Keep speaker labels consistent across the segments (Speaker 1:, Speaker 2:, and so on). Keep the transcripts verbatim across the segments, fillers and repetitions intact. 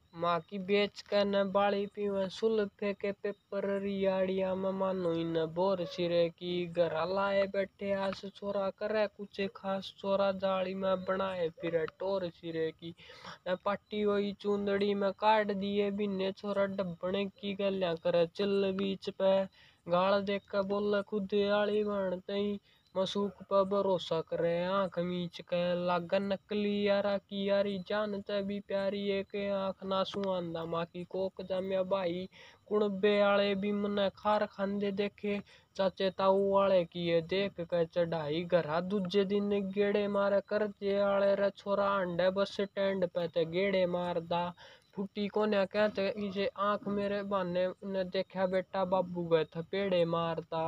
Speaker 1: माँ की बेच कर न बाड़ी पीवे सुल्फे के पेपर रियाड़िया में मानो इन बोर सिरे की घर लाए बैठे आस छोरा करे कुछ खास छोरा जाली में बनाए फिर टोर सिरे की पट्टी हुई चूंदड़ी में काट दिए बिन्ने छोरा डब्बने की गलियां करे चिल्ल बीच पे गाल देख कर बोले खुद आली बनते मसूक पर भरोसा करे आंख मीच के लागन नकली यारा की यारी जानते भी प्यारी एक आंख नासू आंदा माँ की कोक जमिया भाई कुणबे आले भी मने खार खांदे देखे चाचे ताऊ वाले की ये देख के चढ़ाई घरा दूजे दिन गेड़े मारे करते आले रे छोरा अंडे बस स्टैंड पे ते गेड़े मारदा फुटी कोन्या कहते इसे आंख मेरे बहाने ने देखा बेटा बाबू गए थपेड़े मारता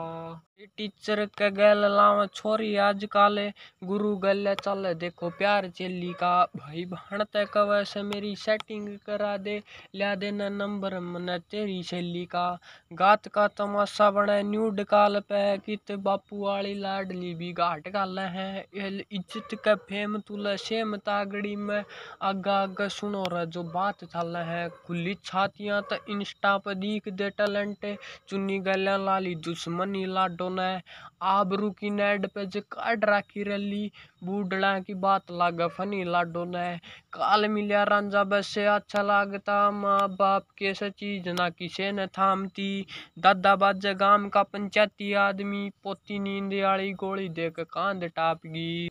Speaker 1: टीचर के गैल लाव छोरी आजकल गुरु गले चल देखो प्यार चेली का भाई भाणते कवे से मेरी सेटिंग करा दे लिया देना नंबर मने तेरी सहेली का गात का तमाशा बने न्यूड काल पे कित बापू वाली लाडली भी घाट गाल है इज्जत के फेम तुले सेम तागड़ी में आगा आगा सुनो रे जो बात चल है खुली छातियां तो इंस्टा पर दीख दे टैलेंट चुन्नी गलियां लाली दुश्मनी लाडो ने आबरू की नेड पे जो काट राखी रली बूढ़ड़ा की बात लागे फनी लाडो ने काल मिलिया रांझा बसे अच्छा लागता माँ बाप के से चीज ना किसे ने थामती दादा बाजे गांव का पंचायती आदमी पोती नींद आली गोली देख कांद टाप गई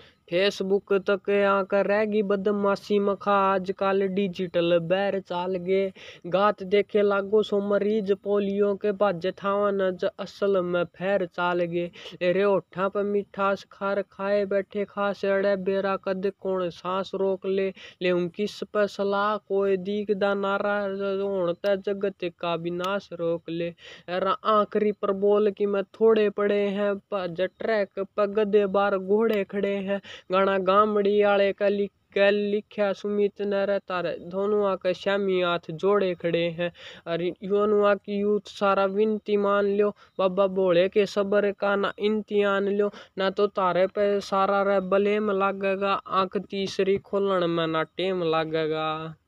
Speaker 1: फेसबुक तक आकर रहेगी बदमाशी मखा आजकल डिजिटल बैर चाल गे गात देखे लागो सो मरीज पोलियो के बाजे थावन असल में फैर चाल गे रे ओठा पर मिठास खार खाए बैठे खास अड़े बेरा कद कौन सांस रोक ले ले किस पर सलाह कोई दीगदा नारा होता जगत का विनाश रोक ले आखिरी पर बोल की मैं थोड़े पड़े हैं भज ट्रैक पर गदे बार घोड़े खड़े हैं गाना गामड़ी आले का लिख कल लिखा सुमित नर तारे दोनों आके श्यामी हाथ जोड़े खड़े हैं अरे योनुआ की यूथ सारा विनती मान लो बाबा बोले के सबर का ना इम्तिहान लो ना तो तारे पे सारा रे बलेम लागेगा आंख तीसरी खोलन में ना टेम लागेगा।